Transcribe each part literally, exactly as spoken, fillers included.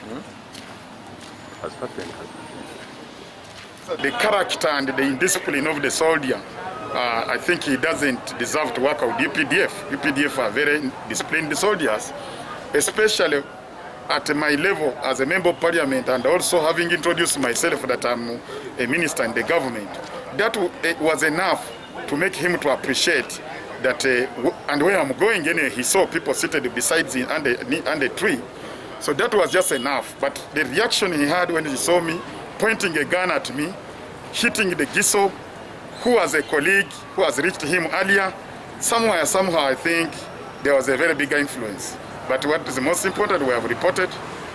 The character and the indiscipline of the soldier, uh, I think he doesn't deserve to work with U P D F. U P D F are very disciplined soldiers, especially at my level as a member of parliament, and also having introduced myself that I'm a minister in the government. That was enough to make him to appreciate that, uh, and when I'm going in, he saw people seated beside him under, under a tree. So that was just enough. But the reaction he had when he saw me pointing a gun at me, hitting the Giso, who was a colleague who has reached him earlier, somewhere, somehow, I think there was a very big influence. But what is the most important, we have reported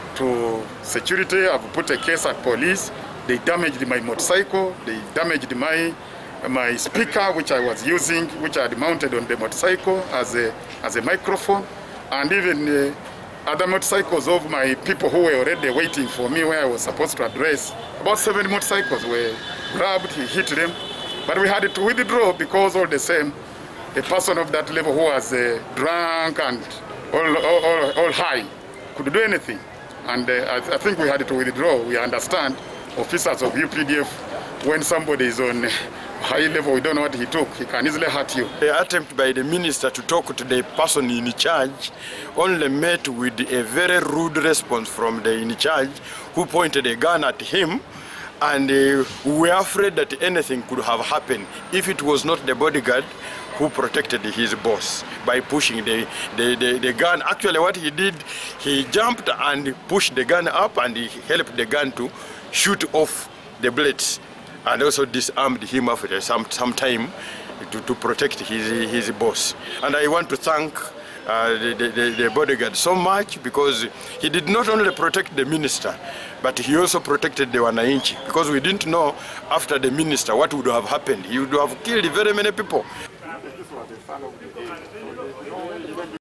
to security, I've put a case at police. They damaged my motorcycle, they damaged my my speaker, which I was using, which I had mounted on the motorcycle as a, as a microphone, and even uh, other motorcycles of my people who were already waiting for me where I was supposed to address. About seven motorcycles were grabbed, he hit them, but we had to withdraw because all the same, a person of that level who was uh, drunk and all, all, all, all high could do anything. And uh, I, I think we had to withdraw. We understand officers of U P D F, when somebody is on high level, we don't know what he took, he can easily hurt you. The attempt by the minister to talk to the person in charge only met with a very rude response from the in charge, who pointed a gun at him, and uh, we were afraid that anything could have happened if it was not the bodyguard who protected his boss by pushing the, the, the, the gun. Actually, what he did, he jumped and pushed the gun up, and he helped the gun to shoot off the bullets, and also disarmed him after some, some time to, to protect his, his boss. And I want to thank uh, the, the, the bodyguard so much, because he did not only protect the minister, but he also protected the Wananchi, because we didn't know after the minister what would have happened. He would have killed very many people.